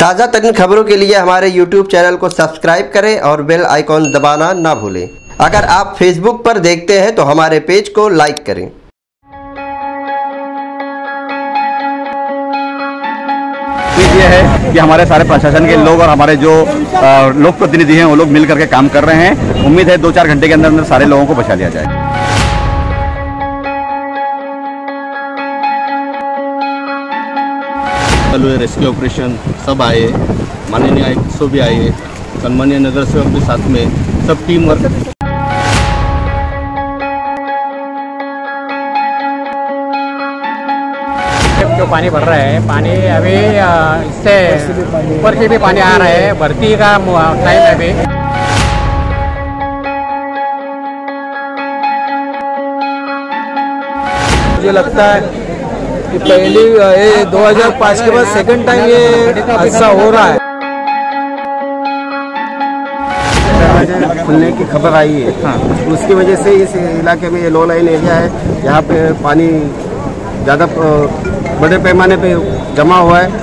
ताज़ा तरीन खबरों के लिए हमारे YouTube चैनल को सब्सक्राइब करें और बेल आइकॉन दबाना ना भूलें। अगर आप Facebook पर देखते हैं तो हमारे पेज को लाइक करें। ये है कि हमारे सारे प्रशासन के लोग और हमारे जो लोक प्रतिनिधि हैं वो लोग मिल करके काम कर रहे हैं। उम्मीद है 2-4 घंटे के अंदर अंदर सारे लोगों को बचा लिया जाए। रेस्क्यू ऑपरेशन सब आए, माननीय आयुक्त भी आए, सम्मानीय नगर सेवक भी साथ में, सब टीम वर्क। जो पानी भर रहा है, पानी अभी इससे ऊपर से भी पानी आ रहा है, भर्ती का टाइम है अभी। मुझे लगता है कि पहली 2005 के बाद सेकंड टाइम ये हादसा हो रहा है। खुलने की खबर आई है, उसकी वजह से इस इलाके में ये लो लाइन एरिया है, यहाँ पे पानी ज़्यादा बड़े पैमाने पे जमा हुआ है।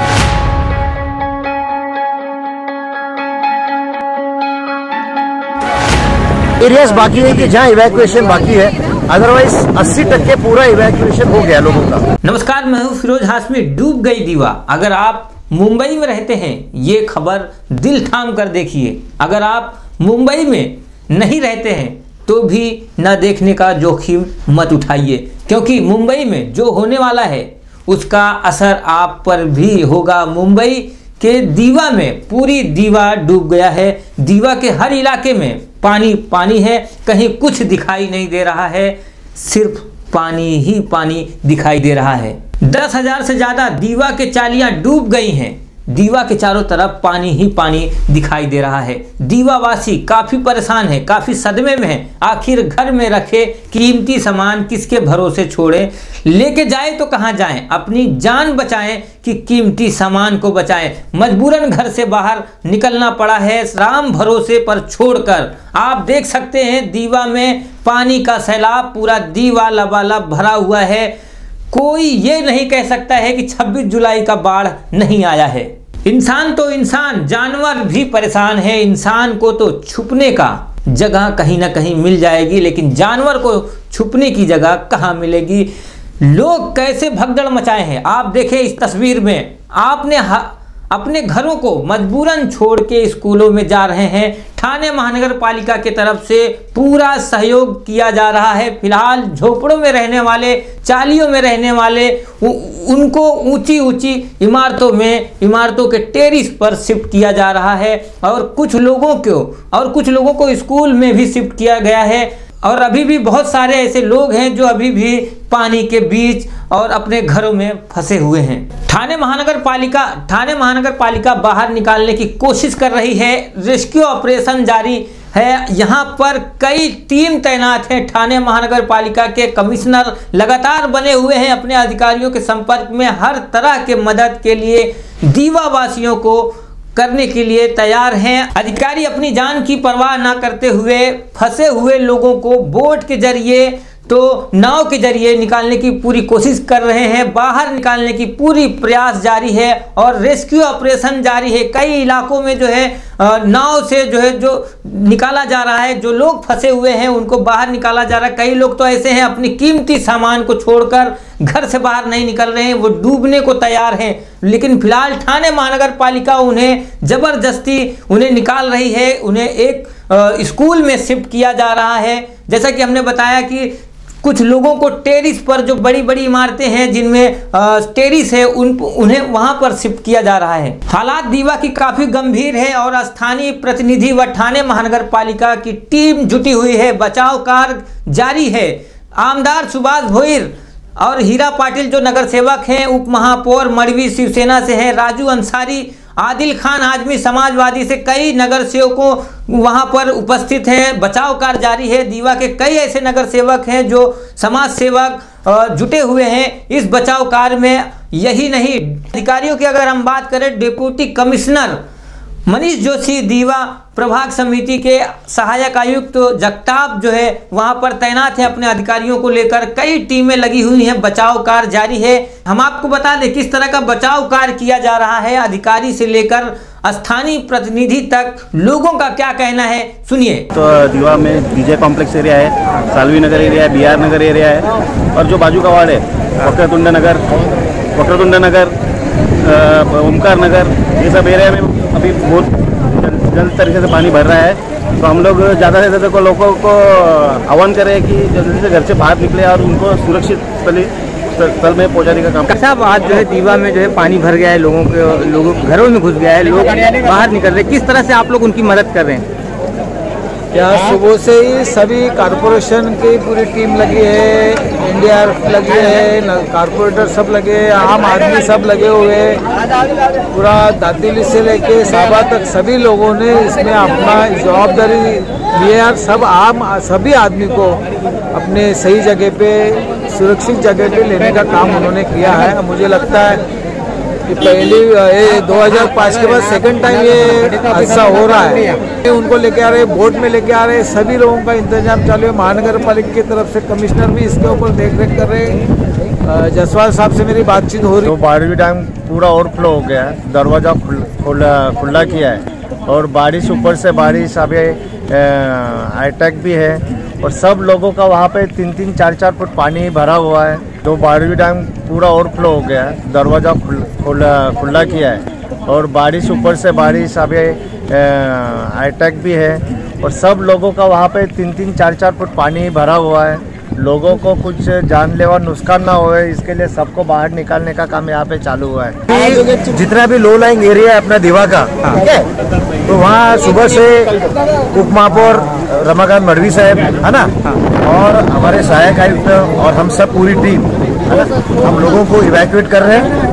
एरियाज बाकी है कि जहाँ इवैक्यूएशन बाकी है, अदरवाइज 80% पूरा इवैक्यूएशन हो गया लोगों का। नमस्कार, मैं हूँ फिरोज हाशमी। डूब गई दीवा। अगर आप मुंबई में रहते हैं, ये खबर दिल थाम कर देखिए। अगर आप मुंबई में नहीं रहते हैं तो भी न देखने का जोखिम मत उठाइए, क्योंकि मुंबई में जो होने वाला है उसका असर आप पर भी होगा। मुंबई के दीवा में पूरी दीवा डूब गया है। दीवा के हर इलाके में पानी पानी है, कहीं कुछ दिखाई नहीं दे रहा है, सिर्फ पानी ही पानी दिखाई दे रहा है। 10,000 से ज़्यादा दीवा के चालियाँ डूब गई हैं। दीवा के चारों तरफ पानी ही पानी दिखाई दे रहा है। दीवावासी काफ़ी परेशान है, काफ़ी सदमे में है। आखिर घर में रखे कीमती सामान किसके भरोसे छोड़ें, लेके जाए तो कहाँ जाएं, अपनी जान बचाएं कि कीमती सामान को बचाएं। मजबूरन घर से बाहर निकलना पड़ा है, राम भरोसे पर छोड़कर। आप देख सकते हैं दीवा में पानी का सैलाब, पूरा दीवा लबालब भरा हुआ है। कोई ये नहीं कह सकता है कि 26 जुलाई का बाढ़ नहीं आया है। इंसान तो इंसान, जानवर भी परेशान है। इंसान को तो छुपने का जगह कहीं ना कहीं मिल जाएगी, लेकिन जानवर को छुपने की जगह कहाँ मिलेगी। लोग कैसे भगदड़ मचाए हैं आप देखें इस तस्वीर में। आपने अपने घरों को मजबूरन छोड़ के स्कूलों में जा रहे हैं। ठाणे महानगर पालिका की तरफ से पूरा सहयोग किया जा रहा है। फिलहाल झोपड़ों में रहने वाले, चालियों में रहने वाले, उनको ऊंची ऊंची इमारतों के टेरिस पर शिफ्ट किया जा रहा है, और कुछ लोगों को स्कूल में भी शिफ्ट किया गया है। और अभी भी बहुत सारे ऐसे लोग हैं जो अभी भी पानी के बीच और अपने घरों में फंसे हुए हैं। ठाणे महानगर पालिका बाहर निकालने की कोशिश कर रही है। रेस्क्यू ऑपरेशन जारी है। यहाँ पर कई टीम तैनात हैं। ठाणे महानगर पालिका के कमिश्नर लगातार बने हुए हैं, अपने अधिकारियों के संपर्क में, हर तरह के मदद के लिए दीवा वासियों को करने के लिए तैयार हैं। अधिकारी अपनी जान की परवाह ना करते हुए फंसे हुए लोगों को बोट के जरिए तो नाव के जरिए निकालने की पूरी कोशिश कर रहे हैं। बाहर निकालने की पूरी प्रयास जारी है और रेस्क्यू ऑपरेशन जारी है। कई इलाकों में जो है नाव से जो निकाला जा रहा है। जो लोग फंसे हुए हैं उनको बाहर निकाला जा रहा है। कई लोग तो ऐसे हैं अपनी कीमती सामान को छोड़कर घर से बाहर नहीं निकल रहे हैं, वो डूबने को तैयार हैं। लेकिन फिलहाल ठाणे महानगर पालिका उन्हें जबरदस्ती निकाल रही है। उन्हें एक स्कूल में शिफ्ट किया जा रहा है। जैसा कि हमने बताया कि कुछ लोगों को टेरिस पर, जो बड़ी बड़ी इमारतें हैं जिनमें टेरिस है, उन्हें वहां पर शिफ्ट किया जा रहा है। हालात दीवा की काफी गंभीर है और स्थानीय प्रतिनिधि व ठाणे महानगर पालिका की टीम जुटी हुई है। बचाव कार्य जारी है। आमदार सुभाष भोईर और हीरा पाटिल जो नगर सेवक हैं, उप महापौर मड़वी शिवसेना से हैं, राजू अंसारी, आदिल खान आजमी समाजवादी से, कई नगर सेवकों वहां पर उपस्थित हैं। बचाव कार्य जारी है। दीवा के कई ऐसे नगर सेवक हैं जो समाज सेवक जुटे हुए हैं इस बचाव कार्य में। यही नहीं, अधिकारियों की अगर हम बात करें, डिप्टी कमिश्नर मनीष जोशी दीवा प्रभाग समिति के सहायक आयुक्त जगताप जो है वहां पर तैनात है अपने अधिकारियों को लेकर। कई टीमें लगी हुई हैं, बचाव कार्य जारी है। हम आपको बता दें किस तरह का बचाव कार्य किया जा रहा है, अधिकारी से लेकर स्थानीय प्रतिनिधि तक लोगों का क्या कहना है, सुनिए। तो दीवा में डीजे कॉम्प्लेक्स एरिया है, सालवी नगर एरिया है, BR नगर एरिया है, और जो बाजू का वार्ड है वक्रतुंड नगर, ओमकार नगर, ये सब एरिया में अभी बहुत जल्द तरीके से पानी भर रहा है। तो हम लोग ज़्यादा से ज़्यादा लोगों को आह्वान करें कि जल्दी से घर से बाहर निकले और उनको सुरक्षित स्थल में पहुंचाने का काम। साहब आज जो है दीवा में जो है पानी भर गया है, लोगों घरों में घुस गया है, लोग बाहर निकल रहे हैं, किस तरह से आप लोग उनकी मदद कर रहे हैं? यहाँ सुबह से ही सभी कारपोरेशन की पूरी टीम लगी है, NDRF लगी है, कारपोरेटर सब लगे हैं, आम आदमी सब लगे हुए हैं। पूरा दातीली से लेके साबा तक सभी लोगों ने इसमें अपना जवाबदारी लिया और सभी आदमी को अपने सही जगह पे, सुरक्षित जगह पे लेने का काम उन्होंने किया है। मुझे लगता है कि पहली 2005 के बाद सेकंड टाइम ये हादसा हो रहा है। उनको लेके आ रहे, बोट में लेके आ रहे, सभी लोगों का इंतजाम चालू है। महानगर पालिका की तरफ से कमिश्नर भी इसके ऊपर देख रेख कर रहे हैं। जसवाल साहब से मेरी बातचीत हो रही है। तो बारहवीं डैम पूरा ओवरफ्लो हो गया है, दरवाजा खुला किया है, और बारिश ऊपर से बारिश अभी हाईटेक भी है, और सब लोगों का वहाँ पे 3-3, 4-4 फुट पानी भरा हुआ है। तो बारहवीं डैम पूरा ओवरफ्लो हो गया है, दरवाजा खुला किया है, और बारिश ऊपर से बारिश अभी हाईटेक भी है, और सब लोगों का वहाँ पे 3-3, 4-4 फुट पानी भरा हुआ है। लोगों को कुछ जानलेवा नुकसान ना होए, इसके लिए सबको बाहर निकालने का काम यहाँ पे चालू हुआ है। जितना भी लो लाइंग एरिया है अपना दीवा का, ठीक है, तो वहाँ सुबह से उप महापौर रमाकांत मढ़वी साहब है ना, और हमारे सहायक आयुक्त और हम सब पूरी टीम हम लोगों को इवैक्यूएट कर रहे हैं।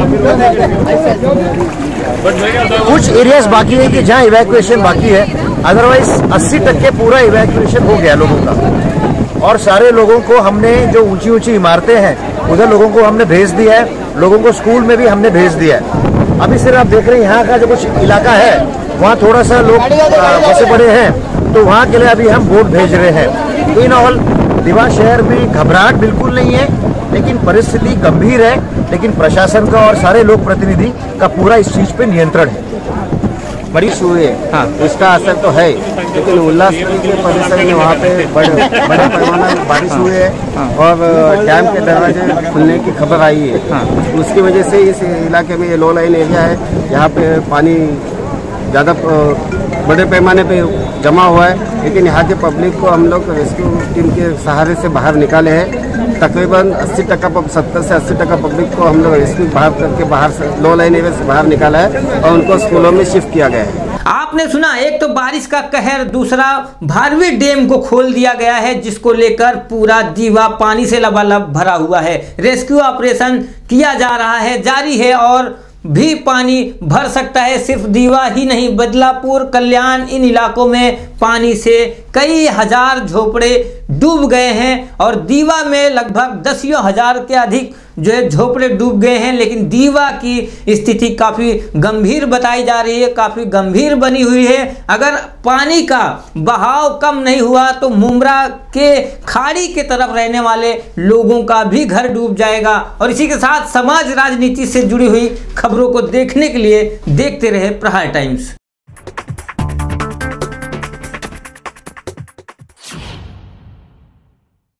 कुछ एरियाज बाकी है कि जहाँ इवैक्यूएशन बाकी है, अदरवाइज 80% पूरा इवैक्यूएशन हो गया लोगों का। और सारे लोगों को हमने जो ऊंची ऊंची इमारतें हैं उधर लोगों को हमने भेज दिया है, लोगों को स्कूल में भी हमने भेज दिया है। अभी सिर्फ आप देख रहे हैं यहाँ का जो कुछ इलाका है वहाँ थोड़ा सा लोग फंसे पड़े हैं, तो वहाँ के लिए अभी हम बोट भेज रहे हैं। इन ऑल दीवा शहर में घबराहट बिल्कुल नहीं है, लेकिन परिस्थिति गंभीर है, लेकिन प्रशासन का और सारे लोक प्रतिनिधि का पूरा इस चीज पे नियंत्रण है। बारिश हुई है, हाँ, इसका असर तो है, लेकिन उल्लासपुरी के परिसर में वहाँ पे बड़े पैमाने में बारिश हुई है, और डैम के दरवाजे खुलने की खबर आई है। हाँ, उसकी वजह से इस इलाके में ये लो लाइन एरिया है, यहाँ पे पानी ज़्यादा बड़े पैमाने पे जमा हुआ है, लेकिन यहाँ के पब्लिक को हम लोग रेस्क्यू टीम के सहारे से बाहर निकाले हैं। तकरीबन 80% 70 से 80% पब्लिक को हम लोग रेस्क्यू बाहर करके बाहर से लो लाइन एरिया से बाहर निकाला है, और उनको स्कूलों में शिफ्ट किया गया है। आपने सुना, एक तो बारिश का कहर, दूसरा भारवी डैम को खोल दिया गया है, जिसको लेकर पूरा दीवा पानी से लबालब भरा हुआ है। रेस्क्यू ऑपरेशन किया जा रहा है, जारी है, और भी पानी भर सकता है। सिर्फ दीवा ही नहीं, बदलापुर, कल्याण, इन इलाकों में पानी से कई हजार झोपड़े डूब गए हैं, और दीवा में लगभग 10,000 के अधिक जो है झोपड़े डूब गए हैं। लेकिन दीवा की स्थिति काफ़ी गंभीर बताई जा रही है, काफ़ी गंभीर बनी हुई है। अगर पानी का बहाव कम नहीं हुआ तो मुमरा के खाड़ी के तरफ रहने वाले लोगों का भी घर डूब जाएगा। और इसी के साथ समाज राजनीति से जुड़ी हुई खबरों को देखने के लिए देखते रहे प्रहार टाइम्स।